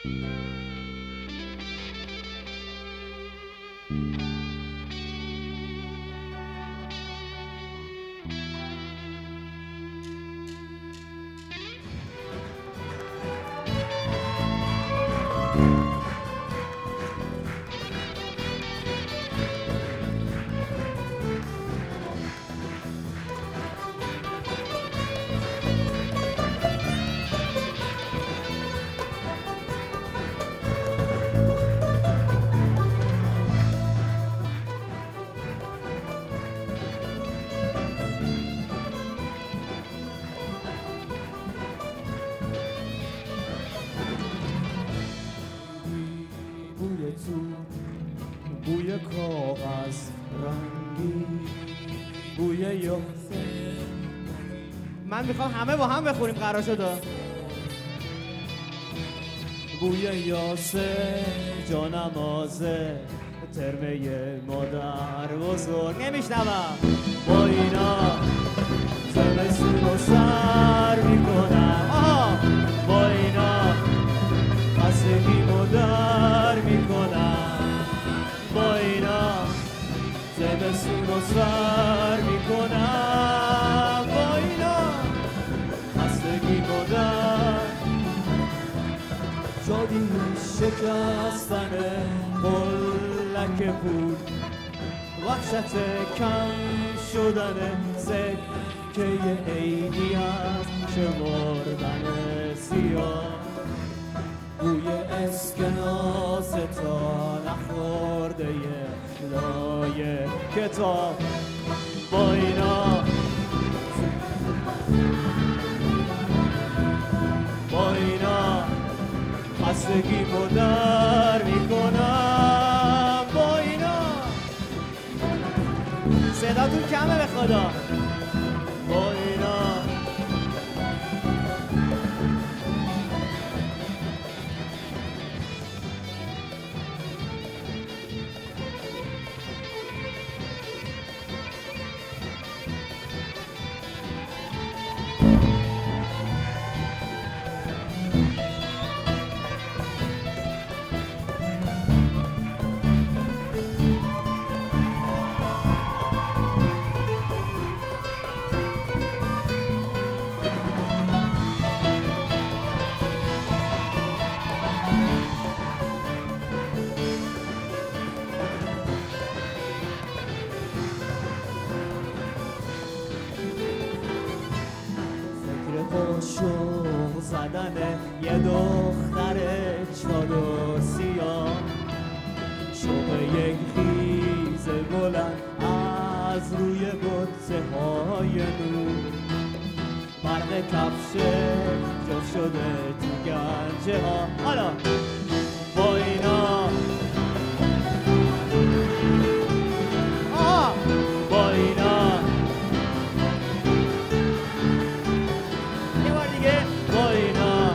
بوی کاغذ رنگی، بوی یخته. من میخوام همه با هم بخوریم، قرار شده. بوی یاسه جانمازه، ترمه مادر بزرگ. نمیشنوم. با اینا زمستون رو سر میکنم. آها. با اینا خستگی مادر میکنم. با اینا زمستون رو سر میکنم. با اینا خستگی مادر. شادی شکستن قلک پول، وحشت کم شدن سکه عیدی از شمردن سیاه. بوی اسکناس تا نخورده لای کتاب. با اینا با اینا خستگی مادر میکنم. با اینا صداتون کمه به خدا. با اینا شوق زدن یه دختر چادر سیاه، شوق یک خیز بلند از روی بطه های نور، برق کفش جفت شده تو گنجه ها. حالا با اینا با اینا با اینا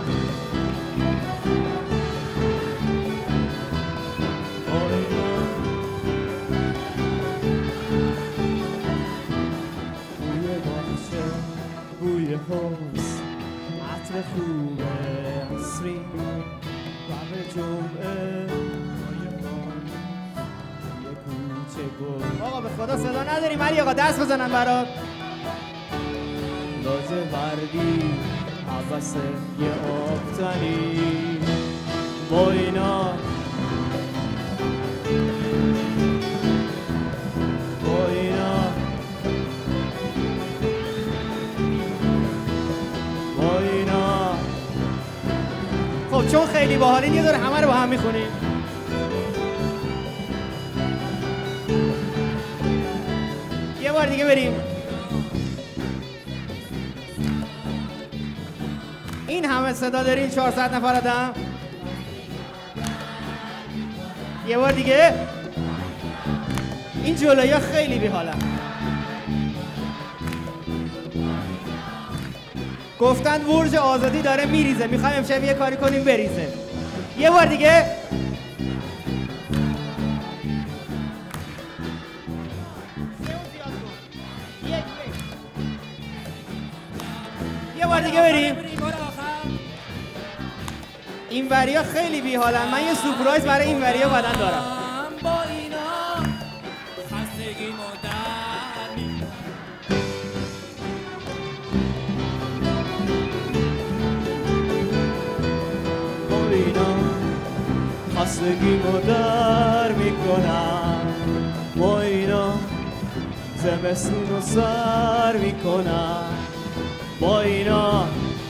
بوی باغچه، بوی حوض، عطر خوب عصری، شب جمعه، یه کوچه گل. آقا به خدا صدا نداریم علی آقا، دست بزنن برات. لاجه وردی عباس یه آبتنی. با اینا با اینا با اینا. خب چون خیلی باحالین یه دور همه رو با هم میخونیم. یه بار دیگه بریم. این همه صدا دارین 400 نفر آدم. یه بار دیگه. این جلویا خیلی بی‌حالن. گفتن برج آزادی داره میریزه، میخوایم امشب یه کاری کنیم بریزه. یه بار دیگه. یه بار دیگه بریم. این وریا خیلی بیحالن. من یه سورپرایز برای این وریا بعدن دارم. با اینا خستگی مدرمی با اینا خستگی مدر میکنم، با اینا زمستون رو سر میکنم، با اینا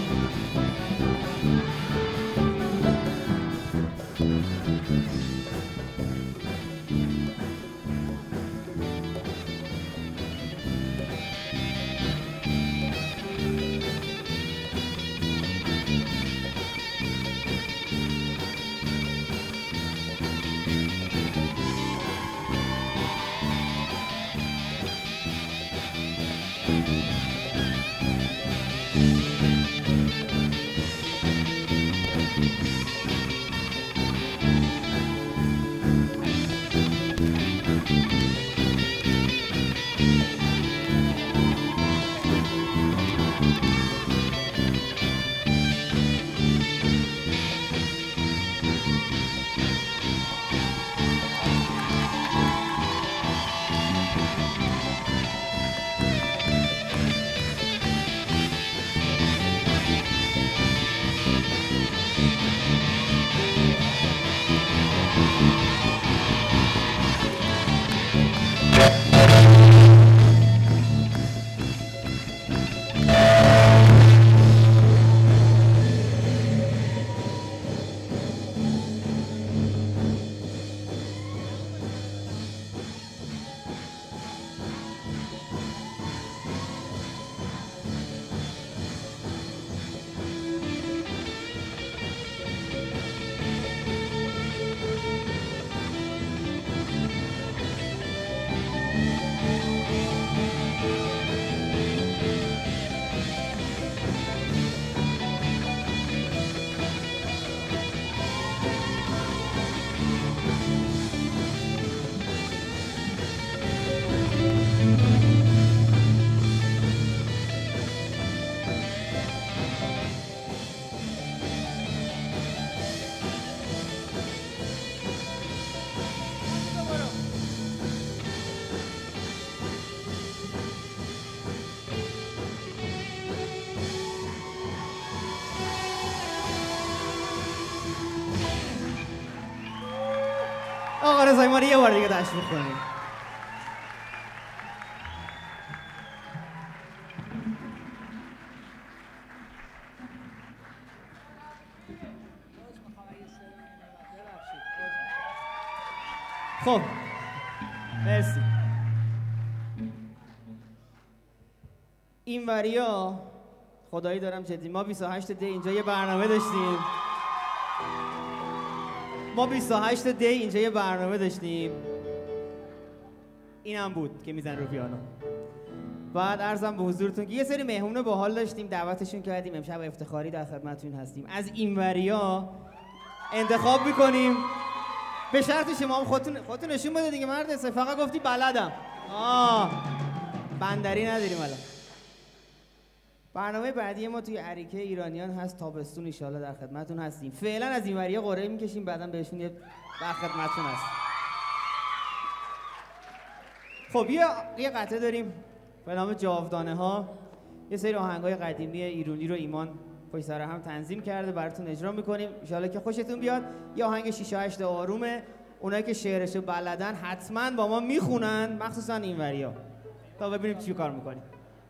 آقا رضایی ما رو یه بار دیگه تشویق کنیم. خب مرسی. این وریا خدایی دارم جدی، ما 28 دی اینجا یه برنامه داشتیم. ما 28 دی اینجا یه برنامه داشتیم. اینم بود که میزن رو پیانو. بعد عرضم به حضورتون که یه سری مهمون باحال داشتیم، دعوتشون کردیم، امشب افتخاری در خدمتتون هستیم. از این وریا انتخاب میکنیم به شرط شما هم خودتون نشون بده دیگه مرد، فقط گفتی بلدم. بندری نداریم الان. برنامه بعدی ما توی اریکه ایرانیان هست، تابستون ان شاءالله در خدمتتون هستیم. فعلا از این وریا قرعه میکشیم، بعداً بهشون یه در خدمتتون هست. خب یه قطعه داریم به نام جاودانه ها. یه سری آهنگای قدیمی ایرانی رو ایمان پشت سر هم تنظیم کرده، براتون اجرا میکنیم ان شاءالله که خوشتون بیاد. یه آهنگ 6 8 آرومه، اونایی که شعرشو بلدن حتما با ما میخونن، مخصوصا این وریا، تا ببینیم چی کار میکنیم.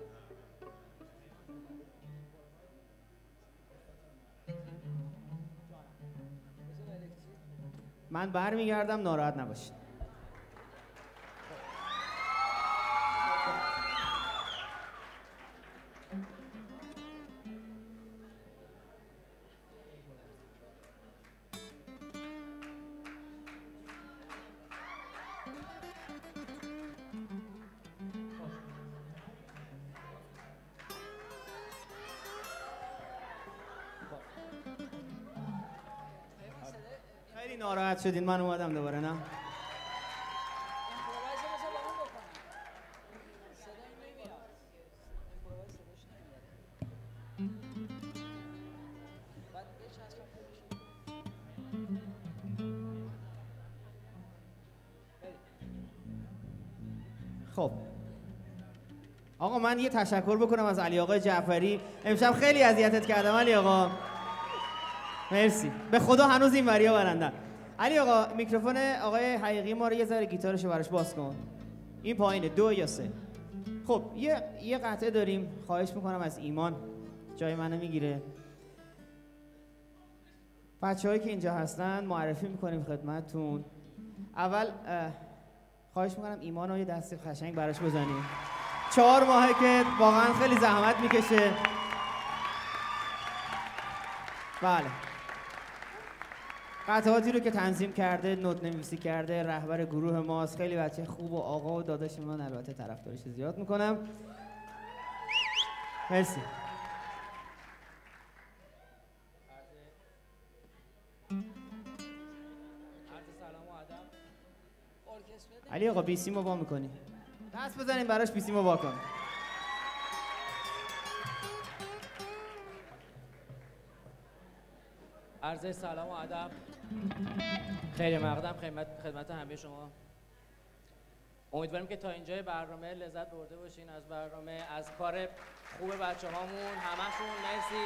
من برمیگردم، ناراحت نباشید. خیلی ناراحت شدین، من اومدم دوباره. نه خب آقا من یه تشکر بکنم از علی آقای جعفری. امشب خیلی اذیتت کردم علی آقا. مرسی. به خدا هنوز این وریا برندن. علی آقا میکروفون آقای حقیقی ما رو یه ذره گیتارشو براش باز کن. این پایینه 2 یا 3. خب یه قطعه داریم، خواهش میکنم از ایمان جای منو میگیره. بچه‌هایی که اینجا هستن معرفی میکنیم خدمتتون. اول خواهش میکنم ایمان رو یه دستی قشنگ براش بزنیم. 4 ماهه که واقعا خیلی زحمت میکشه. بله. قطعاتی رو که تنظیم کرده، نوت نویسی کرده، رهبر گروه ماست. خیلی بچه خوب و آقا و داداش من، البته طرفدارش زیاد میکنم. مرسی. علی آقا بیسیمو وا میکنی؟ دست بزنیم براش بیسیمو وا کن. عرض سلام و ادب. خیلی مقدم خدمت همه شما. امیدواریم که تا اینجای برنامه لذت برده باشین از برنامه، از کار خوب بچه‌هامون همشون. مرسی.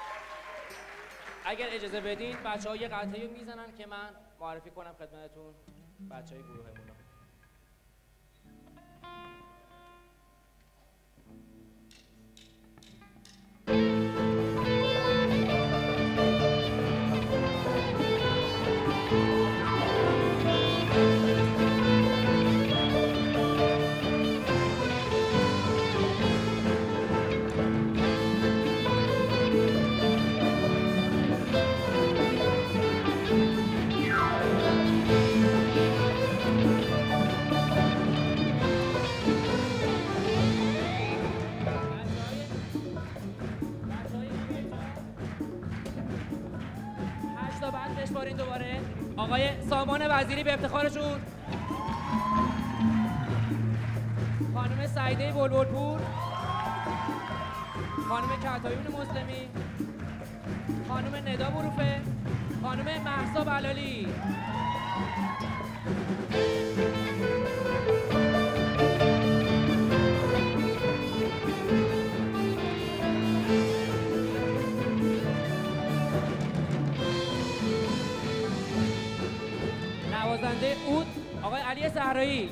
اگر اجازه بدین بچه‌ها یه قطعه‌ای میزنن که من معرفی کنم خدمتتون بچه‌های گروهمون. دوباره آقای سامان وزیری به افتخارشون، خانم سعیده بلبلپور، خانم کتایون مسلمی، خانم ندا بروفه، خانم مهسا بلالی. نوازنده عود آقای علی صحرایی.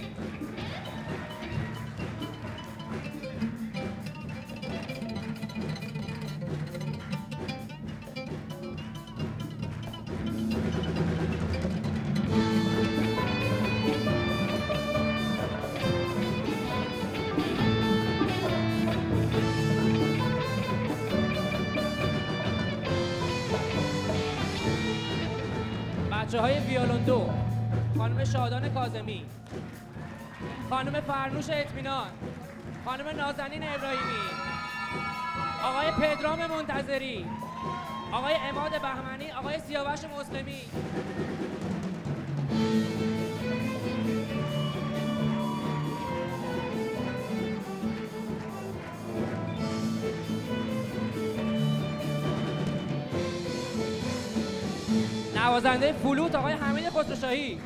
بچه‌های ویولون 2 خانم شادان کاظمی، خانم فرنوش اطمینان، خانم نازنین ابراهیمی، آقای پدرام منتظری، آقای عماد بهمنی، آقای سیاوش مسلمی. نوازنده فلوت آقای حمید خسروشاهی.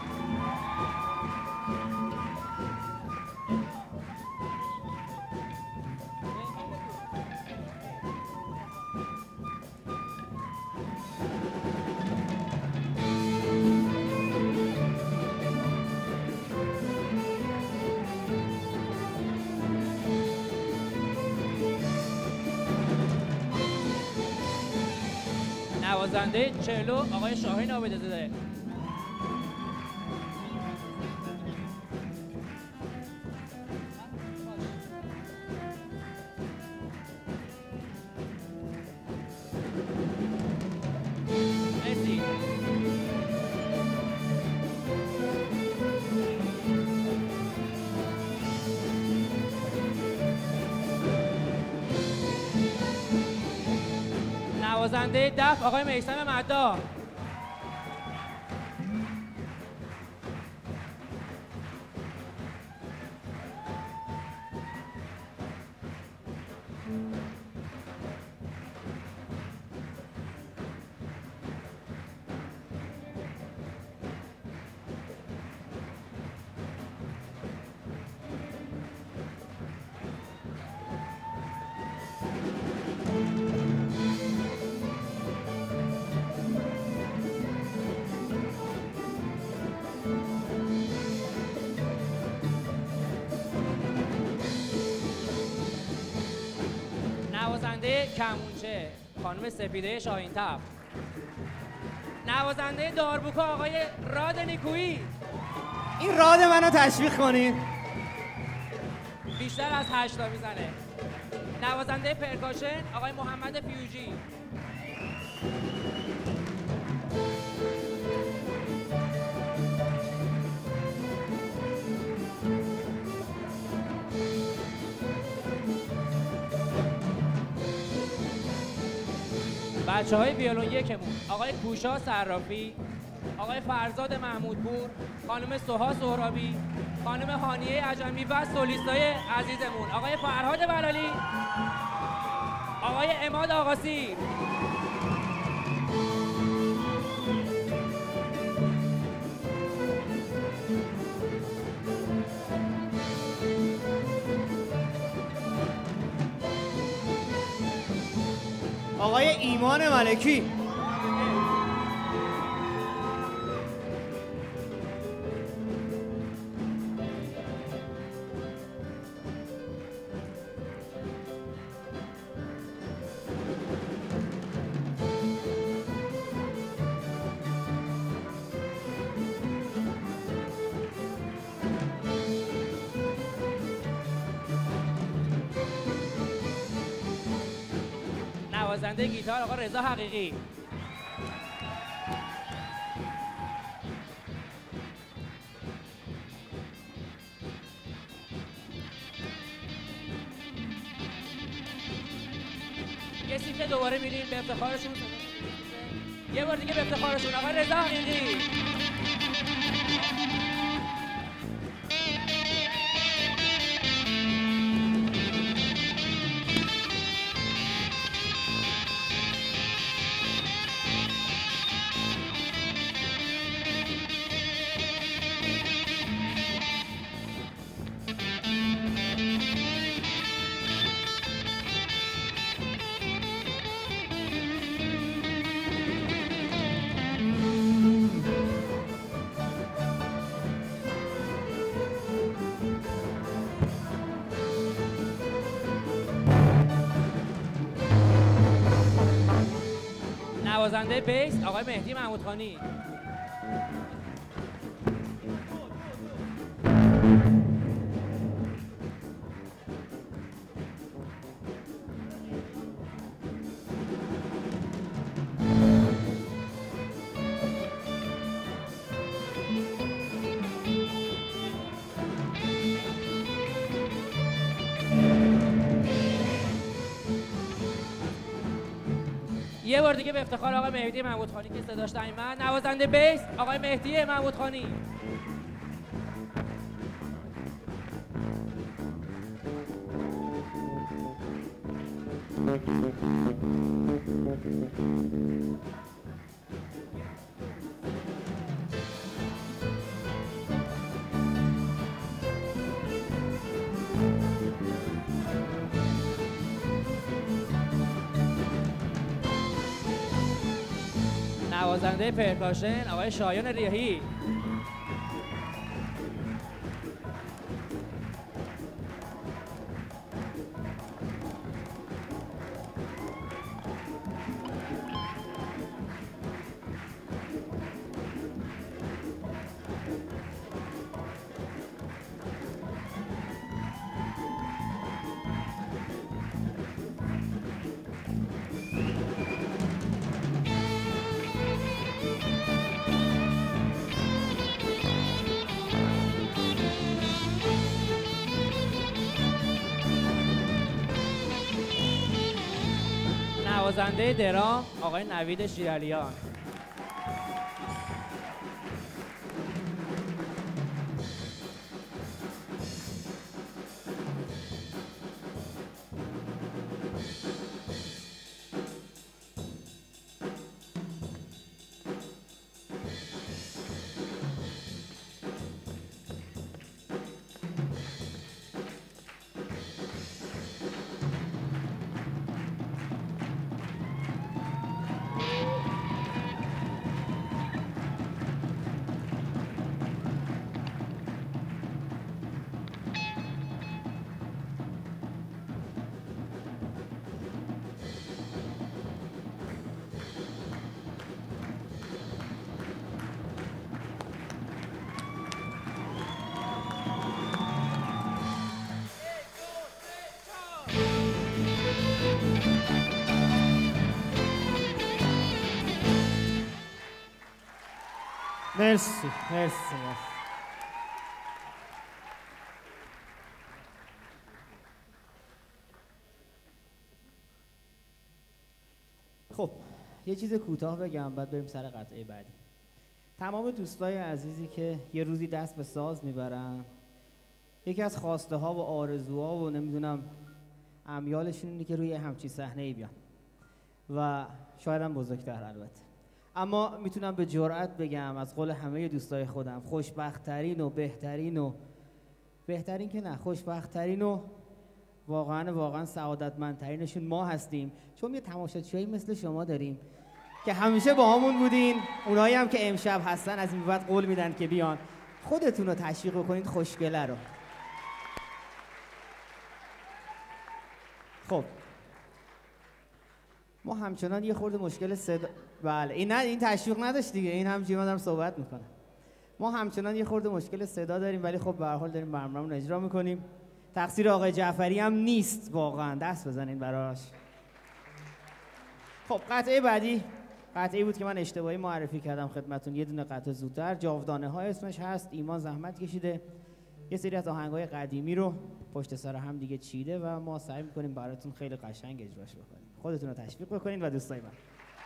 نوازنده چلو آقای شاهین عابدزاده. مرسی. نوازنده دف آقای میثم مداح. کمونچه خانم سپیده شاهین تفت. نوازنده داربوکا آقای راد نیکویی. این راد منو تشویق کنید. بیشتر از 8 تا میزنه. نوازنده پرکاشن آقای محمد فیوجی. بچه‌های ویولون یکمون آقای کوشا صرافی، آقای فرزاد محمودپور، خانم سوها سهرابی، خانم هانیه عجمی و سولیستای عزیزمون آقای فرهاد بلالی، آقای عماد آقاسی. آقای ایمان ملکی. نوازنده گیتار آقا رضا حقیقی. یه سیکه دوباره میریم به افتخارشون. یه بار دیگه به افتخارشون آقا رضا حقیقی. نوازنده بیس آقای مهدی محمودخانی. یه بار دیگه به افتخار آقای مهدی محمودخانی که صداش من. نوازنده بیس آقای مهدی محمودخانی. نوازنده پرکاشن آقای شایان ریاحی. نوازنده درام آقای نوید شیرالیان. مرسی. خب یه چیز کوتاه بگم بعد بریم سر قطعه بعدی. تمام دوستای عزیزی که یه روزی دست به ساز میبرن، یکی از خواسته ها و آرزوها و نمیدونم امیالشون اینه که روی همچی صحنه‌ای بیان و شاید هم بزرگتر البته. اما میتونم به جرئت بگم از قول همه دوستای خودم خوشبخت‌ترین و بهترین که نه، خوشبخت‌ترین و واقعا سعادتمندترینشون ما هستیم، چون یه تماشاچیایی مثل شما داریم که همیشه با همون بودین. اونایی هم که امشب هستن از این بعد قول میدن که بیان. خودتون رو تشویق بکنید خوشگله رو. خب ما همچنان یه خورده مشکل صدا، بله این تشویق نداشت دیگه، این هم دارم صحبت میکنه. ما همچنان یه خورده مشکل صدا داریم، ولی خب به هر حال داریم برنامه‌مون اجرا میکنیم. تقصیر آقای جعفری هم نیست واقعا، دست بزنین براش. خب قطعه بعدی قطعه بود که من اشتباهی معرفی کردم خدمتون، یه دونه قطعه زودتر، جاودانه ها اسمش هست. ایمان زحمت کشیده یه سری از آهنگای قدیمی رو پشت سر هم دیگه چیده و ما سعی می‌کنیم براتون خیلی قشنگ اجراش بکنیم. خودتون رو تشویق بکنین و دوستای من.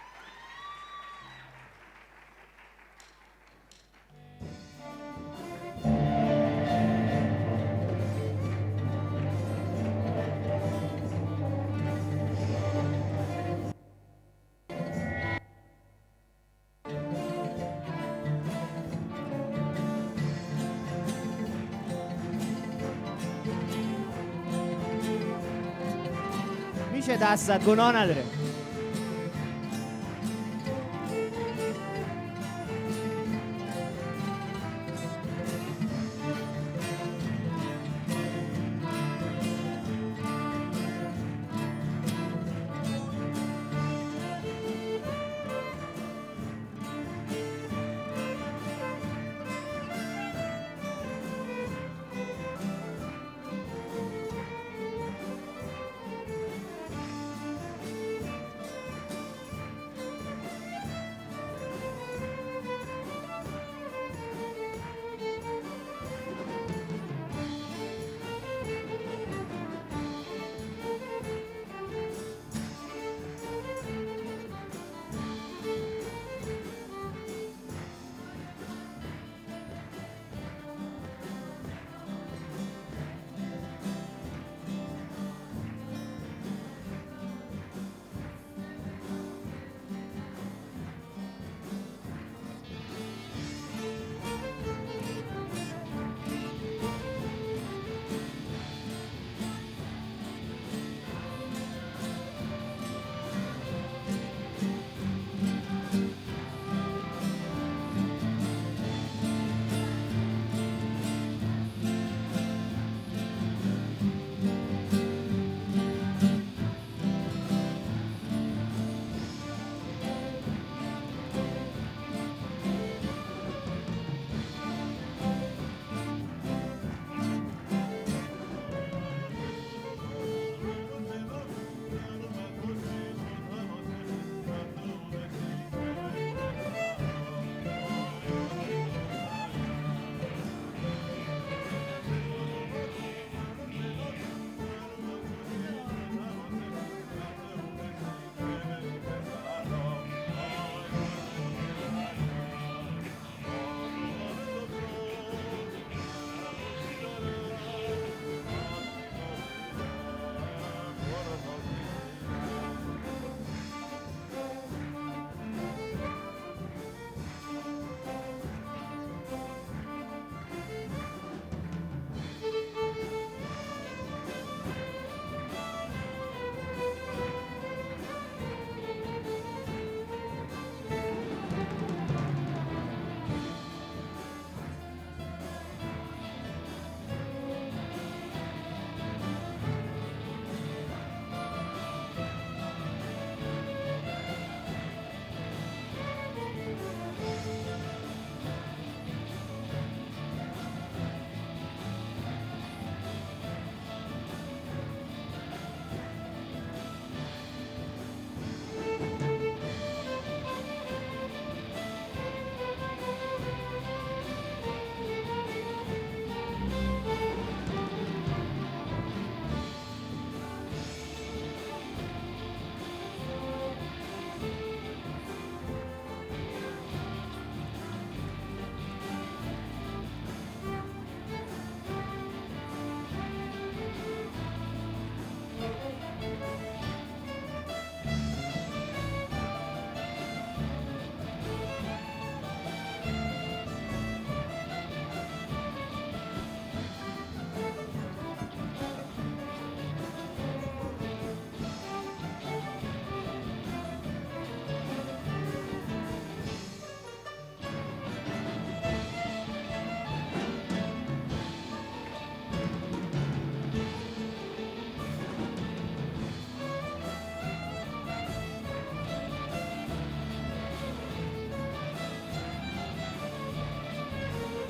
میشه دست زد، گناه نداره.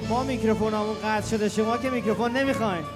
ما میکروفونامون قطع شده، شما که میکروفون نمیخواین.